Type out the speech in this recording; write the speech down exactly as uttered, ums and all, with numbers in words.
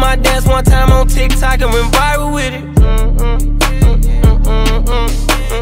my dance one time on TikTok and went viral with it.